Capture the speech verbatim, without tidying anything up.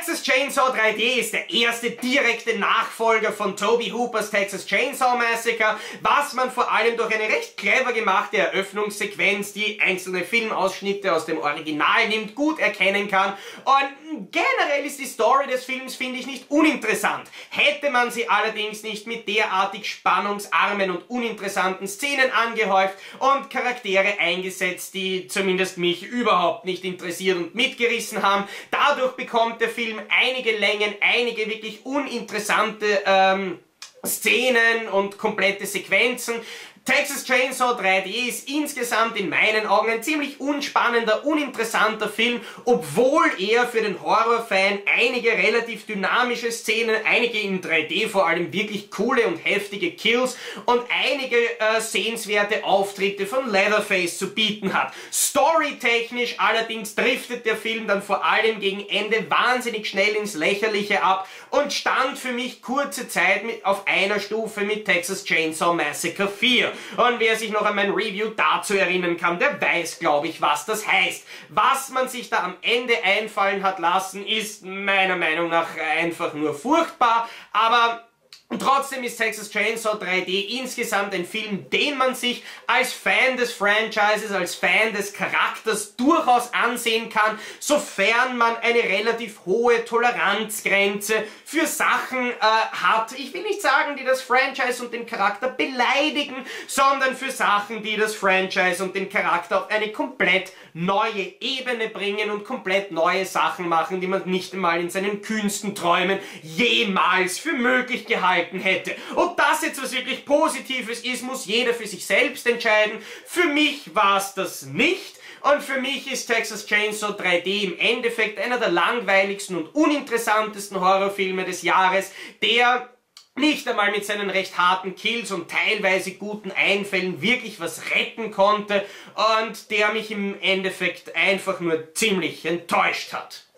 Texas Chainsaw drei D ist der erste direkte Nachfolger von Tobe Hoopers Texas Chainsaw Massacre, was man vor allem durch eine recht clever gemachte Eröffnungssequenz, die einzelne Filmausschnitte aus dem Original nimmt, gut erkennen kann. Und generell ist die Story des Films, finde ich, nicht uninteressant. Hätte man sie allerdings nicht mit derartig spannungsarmen und uninteressanten Szenen angehäuft und Charaktere eingesetzt, die zumindest mich überhaupt nicht interessiert und mitgerissen haben. Dadurch bekommt der Film einige Längen, einige wirklich uninteressante ähm, Szenen und komplette Sequenzen. Texas Chainsaw drei D ist insgesamt in meinen Augen ein ziemlich unspannender, uninteressanter Film, obwohl er für den Horrorfan einige relativ dynamische Szenen, einige in drei D vor allem wirklich coole und heftige Kills und einige äh, sehenswerte Auftritte von Leatherface zu bieten hat. Storytechnisch allerdings driftet der Film dann vor allem gegen Ende wahnsinnig schnell ins Lächerliche ab und stand für mich kurze Zeit mit, auf einer Stufe mit Texas Chainsaw Massacre vier. Und wer sich noch an mein Review dazu erinnern kann, der weiß, glaube ich, was das heißt. Was man sich da am Ende einfallen hat lassen, ist meiner Meinung nach einfach nur furchtbar, aber trotzdem ist Texas Chainsaw drei D insgesamt ein Film, den man sich als Fan des Franchises, als Fan des Charakters durchaus ansehen kann, sofern man eine relativ hohe Toleranzgrenze für Sachen äh, hat. Ich will nicht sagen, die das Franchise und den Charakter beleidigen, sondern für Sachen, die das Franchise und den Charakter auf eine komplett neue Ebene bringen und komplett neue Sachen machen, die man nicht einmal in seinen kühnsten Träumen jemals für möglich gehalten hätte. Ob das jetzt was wirklich Positives ist, muss jeder für sich selbst entscheiden. Für mich war es das nicht. Und für mich ist Texas Chainsaw drei D im Endeffekt einer der langweiligsten und uninteressantesten Horrorfilme des Jahres, der nicht einmal mit seinen recht harten Kills und teilweise guten Einfällen wirklich was retten konnte und der mich im Endeffekt einfach nur ziemlich enttäuscht hat.